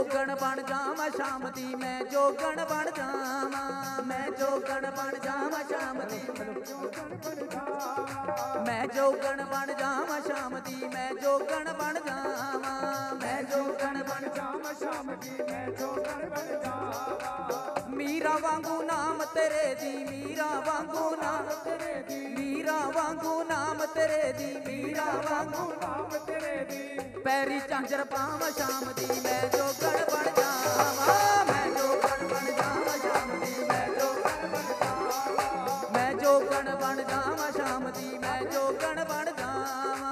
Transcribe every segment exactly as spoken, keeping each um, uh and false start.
जोगण बन जावा शाम दी, मैं जोगण बन जावा, मैं जोगण बन जावा शाम दी, मैं जोगण बन जावा शाम दी, मैं जोगण बन जावा, मैं जोगण बन जावा शाम दी, मैं जोगण बन जावा। मीरा वांगू नाम तेरे दी, मीरा वांगू नाम तेरे दी, मीरा वांगू नाम तेरे दी, मीरा वांगू नाम तेरे दी। पैरी झांझर पावा शाम दी, मैं जोगण बन जावा, मैं जोगण बन जावा शाम दी, मैं जोगण बन जावा, मैं जोगण बन जावा शाम दी, मैं जोगण बन जावा।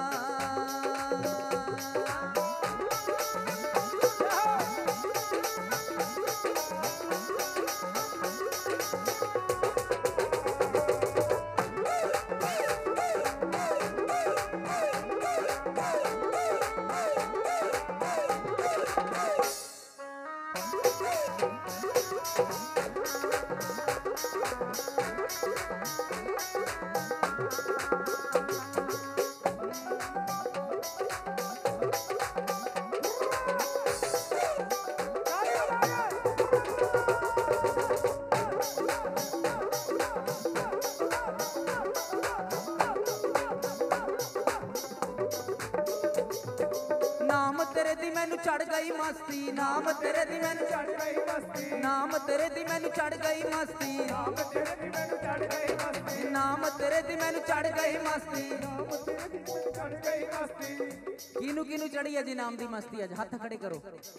नाम तेरे दी मैनू चढ़ गई मस्ती, नाम तेरे दी मैनू चढ़ गई मस्ती, नाम तेरे दी मैनू चढ़ गई मस्ती, नाम तेरे दी मैनू चढ़ गई मस्ती, नाम तेरे दी मैनू चढ़ गई मस्ती, नाम तेरे दी मैनू चढ़ गई मस्ती। किनू किनू चढ़ी है जी नाम दी मस्ती? अज हथ खड़े करो।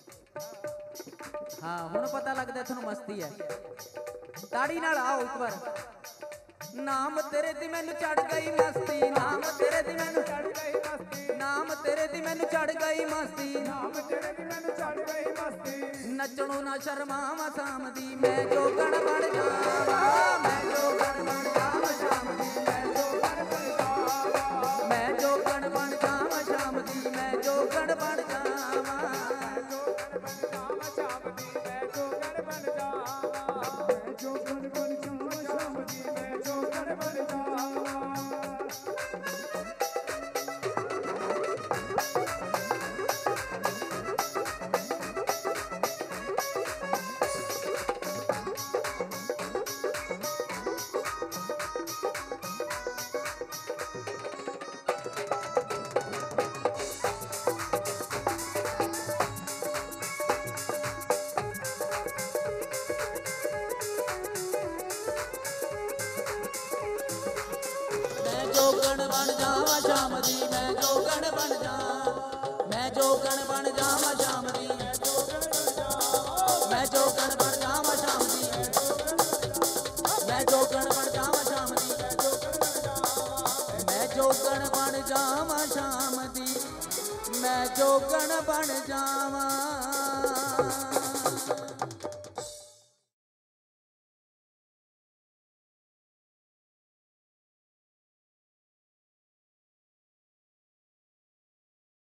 हाँ हुण पता लगदा तुहानू मस्ती है। ताड़ी नाल आओ एक बार। नाम तेरे दी मैनू चढ़ गई मस्ती, नाम तेरे दी मैनू चढ़ गई मस्ती, नाम तेरे दी मैनू चढ़ गई मस्ती, नाम तेरे दी मैनू चढ़ गई मस्ती। नचणों ना शर्मावा शाम दी, मैं जोगण बन जावा, मैं जोगण बन जावा शाम दी, मैं जोगण बन जावा, मैं जोगण बन जावा शाम दी, मैं जोगण बन जावा, मैं जोगण बन जावा शाम दी, मैं जोगण बन जावा, मैं जोगण बन जावा शाम दी, मैं जोगण बन जावा। जोगण बन जावा शाम दी, मैं जोगण बन जावा, मैं जोगण बन जावा शाम दी, मैं जोगण बन जावा शाम दी, मैं जोगण बन जावा शाम दी, मैं जोगण बन जावा शाम दी, मैं जोगण बन जावा।